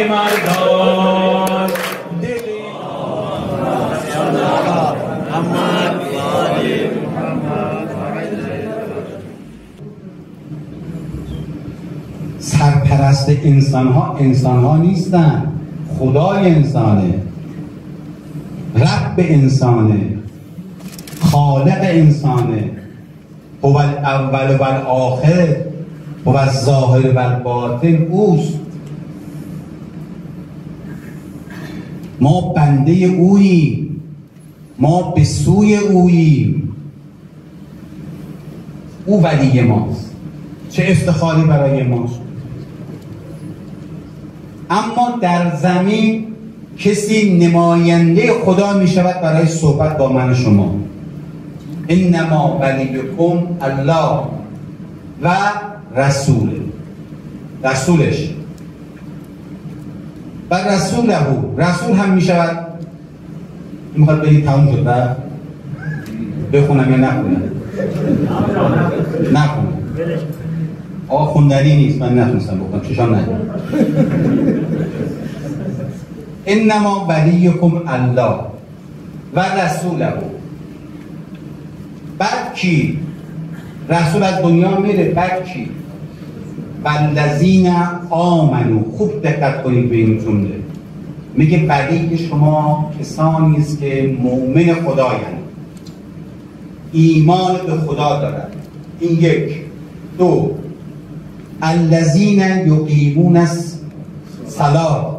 مردان سرپرست انسان ها نیستن، خدای انسانه، رب انسانه، خالق انسانه، هو الاول و الآخر، هو الظاهر و الباطن، اوست. ما بنده اوییم، ما به سوی اوییم، او ولی ماست. چه افتخاری برای ماست. اما در زمین کسی نماینده خدا می شود برای صحبت با من و شما. انما ولیکم الله و رسولش و رسول هم می شود. میخواد بگید تموم شد و بخونم یا نخونم؟ نخونم. آقا خوندنی نیست، من نتونستم بکنم، چشام نگم. انما ولیکم الله و رسوله. بعد کی؟ رسول از دنیا میره، بعد کی؟ والذین آمنو. خوب دقت کنید به این جمله. میگه ولی شما کسانی است که مؤمن خدایند، ایمان به خدا دارند. این یک. دو، الذین یقیمون الصلاة.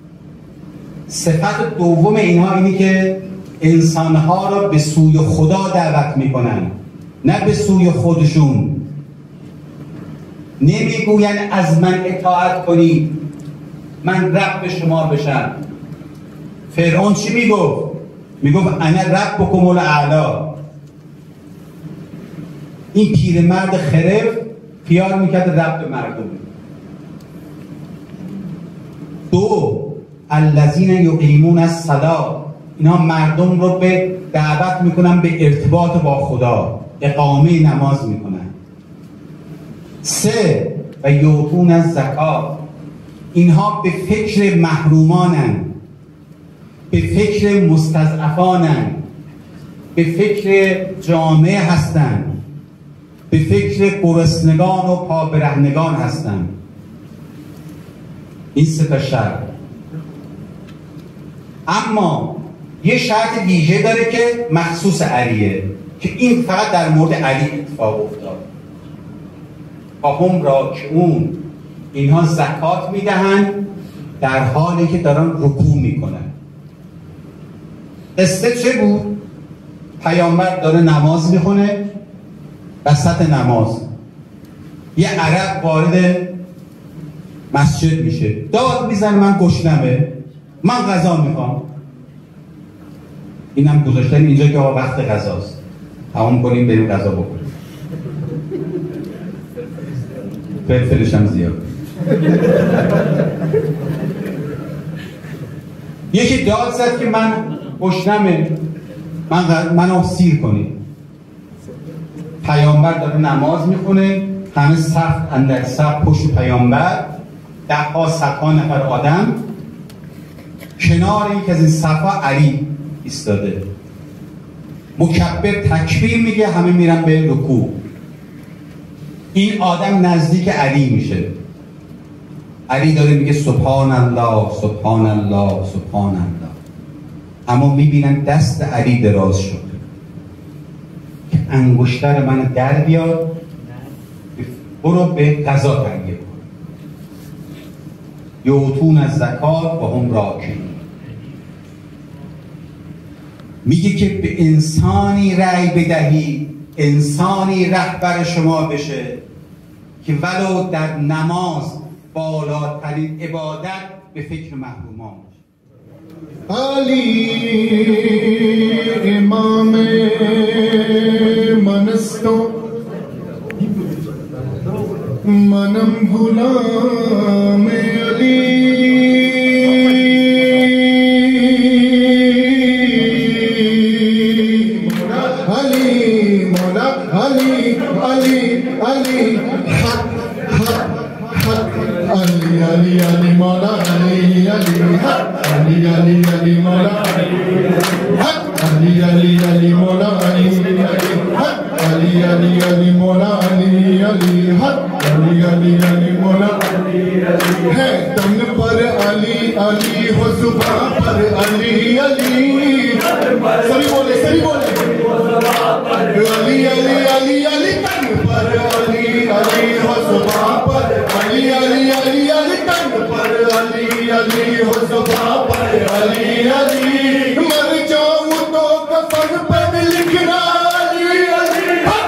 صفت دوم اینها اینه که انسانها را به سوی خدا دعوت میکنن، نه به سوی خودشون. نمیگوین از من اطاعت کنید من رب شما بشم. فرعون چی میگفت؟ میگفت انا ربکم الاعلی. این پیرمرد خرف خیال میکرد رب مردم. دو، الذین یقیمون الصلاة. اینا مردم رو به دعوت میکنن به ارتباط با خدا، اقامه نماز میکنن. سه، و یؤتون الزکات. اینها به فکر محرومانن، به فکر مستضعفانن، به فکر جامعه هستن، به فکر گرسنگان و پابرهنگان هستن. این سه تا شرط. اما یه شرط ویژه داره که مخصوص علیه، که این فقط در مورد علی اتفاق افتاد. هم راکعون. اینها زکات میدهن در حالی که دارن رکوع میکنن. قصه چه بود؟ پیامبر داره نماز میخونه، وسط نماز یه عرب وارد مسجد میشه، داد میزنه من گشنمه، من غذا میخوام. اینم گذاشتن اینجا که آقا وقت غذاست، تمام کنیم بریم غذا بخوریم. فلفلش هم زیاد. یکی داد زد که من گشنمه، منو سیر کنید. پیامبر داره نماز میخونه، همه صف اندر صف پشت پیامبر، ده‌ها صدها نفر آدم. کنار یکی از این صف‌ها علی ایستاده، مکبر تکبیر میگه، همه میرن به رکوع. این آدم نزدیک علی میشه، علی داره میگه سبحان الله سبحان الله سبحان الله. اما میبینن دست علی دراز شد که انگشتر من در بیار، برو به غذا تهیه کن. یؤتون الزکات و هم راکعون. میگه که به انسانی رأی بدهی، انسانی رهبر شما بشه که ولو در نماز بالاترین عبادت به فکر محرومان باشه. علی امام منستو منم غلام علی. علی حق حق حق Ali Ali Ali Mola Ali Ali Ali Ali Ali Mola Ali Ali Ali Ali Mola Ali Ali Ali Ali Mola Ali Ali Ali Ali Ali Mola है तन पर अली अली हो जुबां पर अली अली सभी बोले अली अली अली अली तन पर अली अली हो जुबां पर अली अली अली अली तन पर अली अली हो जुबां पर अली अली मर जाऊं तो कफन पर लिखना अली अली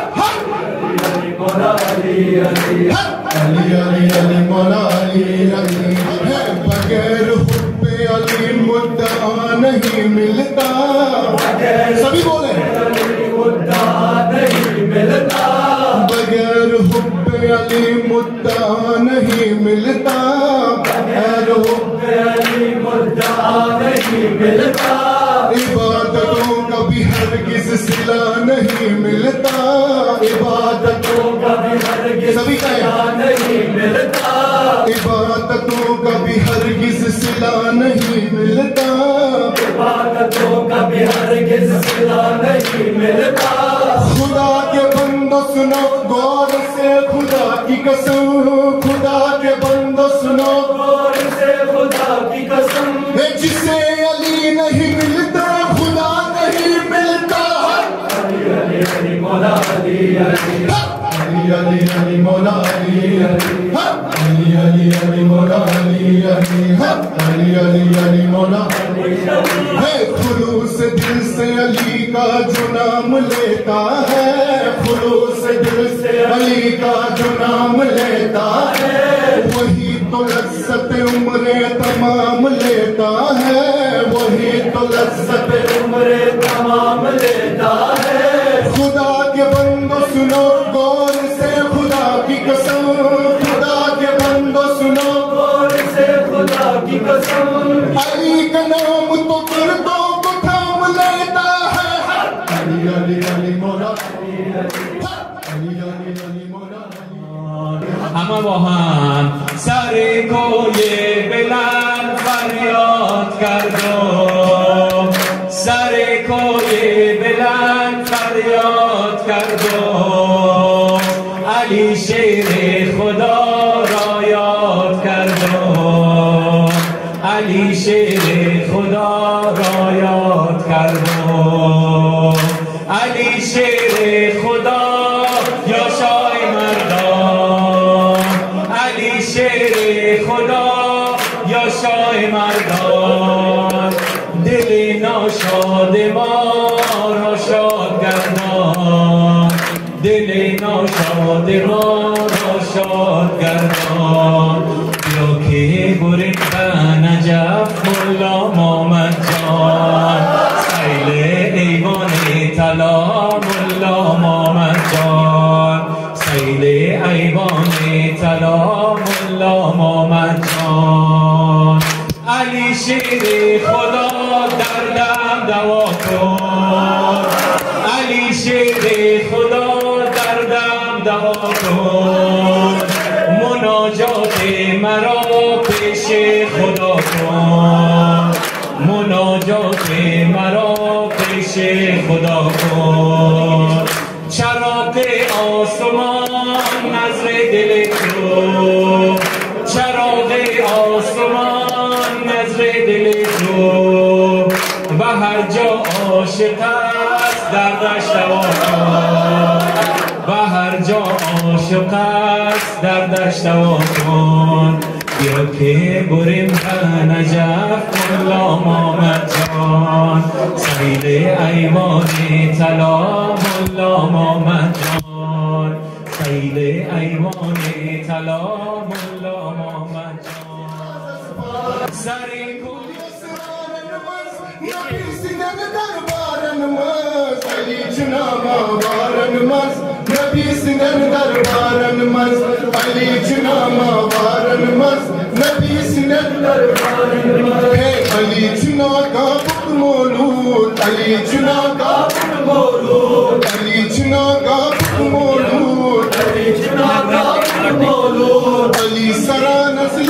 अली अली अली मौला अली अली है बगैर हुब्बे अली मुद्दा नहीं मिलता सभी बोले मुद्दा नहीं मिलता बगैर हुब्बे अली मुद्दा नहीं मिलता बगैर हुब्बे अली मुद्दा नहीं मिलता इबादतों का भी हरगिज़ सिला नहीं मिलता इबादतों का भी हरगिज़ सभी का नहीं मिलता इबादतों का भी हरगिज़ सिला नहीं मिलता इबादतों का भी हरगिज़ सिला नहीं मिलता खुदा के बंदो सुनो गौर से खुदा की कसम खुदा के बंदो सुनो गौर से खुदा की कसम जिसे अली नहीं मिलता खुदा नहीं मिलता अली अली अली मौला अली अली अली अली अली मौला अली अली अली अली अली मौला अली अली अली अली अली मौला अली है खुलूस दिल से अली का जो नाम लेता है खुलूस दिल से अली का जो नाम लेता है वही तो लज्जत उम्रे तमाम लेता है वही तो लज्जत उम्रे तमाम लेता है खुदा के बंदो सुनो गौर से खुदा की कसम खुदा के बंदो सुनो गौर से खुदा की कसम अली का नाम तो दर्दों को थाम लेता है अली अली अली मौला अली अली अली मौला हम वहाँ सारे को ये बिलाल फरियाद कर दो सारे को ये बिलाल फरियाद कर दो अली शेरे खुदा را یاد कर दो अली शेरे खुदा را یاد कर दो अली शेरे खुदा या शाह मर्दान अली शेरे खुदा या शाह मर्दान दिल नाशाद ما را شاد گردان दिल नाशाद ما را شاد گردان بیا که بریم به نجف ملا محمد جان سیل ایوان طلا ملا محمد جان سیل ایوان طلا ملا محمد جان علی شیر خدا دردم دوا کن علی شیر خدا دردم دوا کن مناجات مرا پیش خدا کن مناجات مرا پیش خدا کن چراغ آسمان نظر دل تو چراغ آسمان نظر دل تو و هر جا عاشق است دردش دوا کن و هر جا عاشق است دردش دوا کن بیا که بریم به نجف ملا محمد جان سیل ایوان طلا ملا محمد جان سیل ایوان طلا ملا محمد جان سری کوی علی چناما وارن مز نبی سنگن دربارن مز علی چناما وارن مز نبی سنگن دربارن مز علی چنا کا پت مولود علی چنا کا پت مولود علی چنا کا پت مولود علی چنا کا پت مولود علی سرا نسل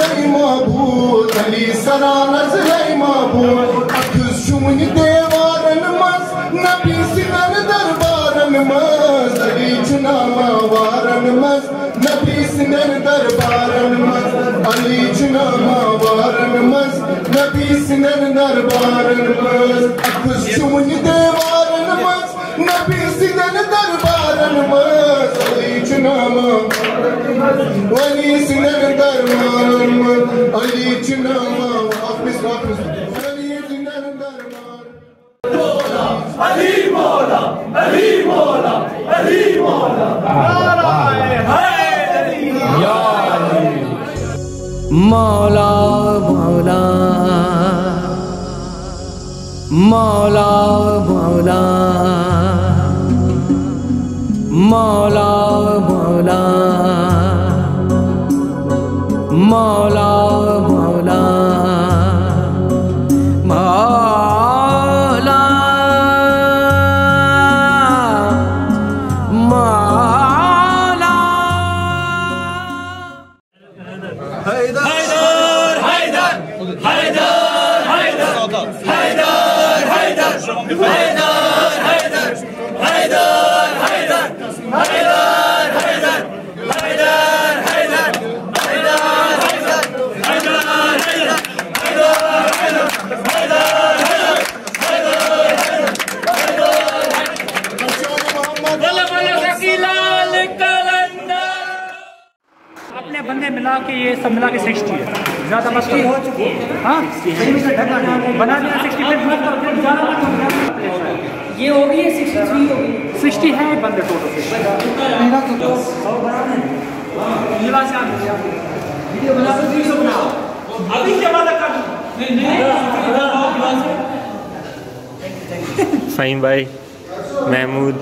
अली सरानस है महबूब अखस शुन देवारन मस नबी सिनन दरबारन मस अली चुनामा वारन मस नबी सिनन दरबारन मस अली चुनामा वारन मस नबी सिनन दरबारन मस अखस शुन देवारन मस नबी सिनन दरबारन मस अली चुनामा वली सिनन दरबारन मस अली चुनामा वापस अली सिनन दरबार अली मौला अली मौला अली मौला या अली मौला मौला मौला मौला मौला मौला मौला मौला मौला मौला हैदर हैदर हैदर हैदर हैदर हैदर हैदर हैदर हैदर अपने बंदे मिला के ये सब मिला के 60 है ज्यादा मस्ती हो चुकी है। हाँ बना दिया 60 ये हो गई है 63 हो गई 60 है बंदे टोटल मेरा तो वीडियो बना तो 300 बनाओ अभी क्या बात कर फ़हीम भाई महमूद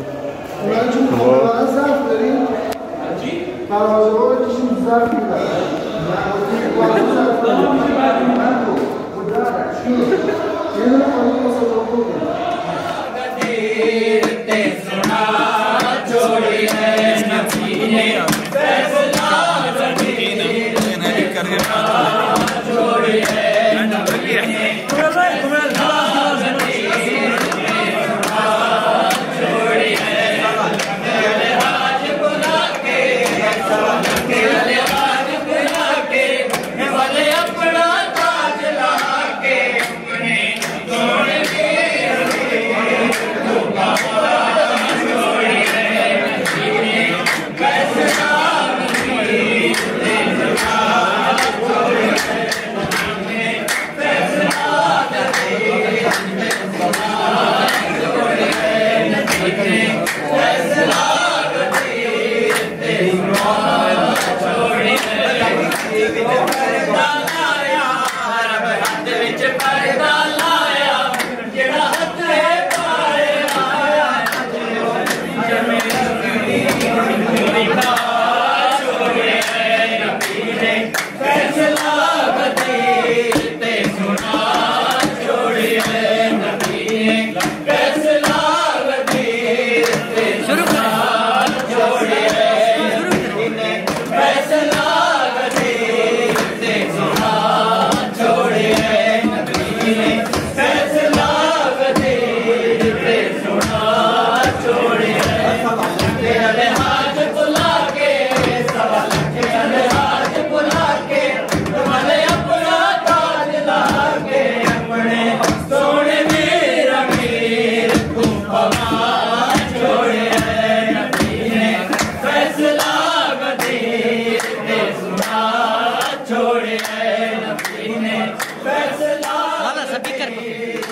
सभी कर